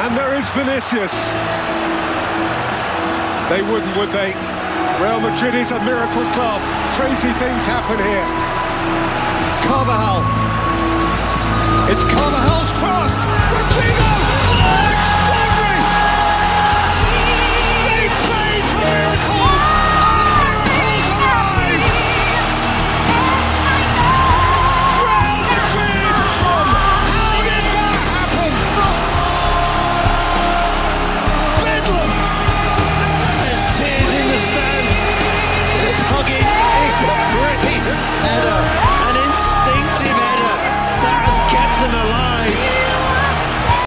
And there is Vinicius. They wouldn't, would they? Real Madrid is a miracle club. Crazy things happen here. Carvajal. It's Carvajal.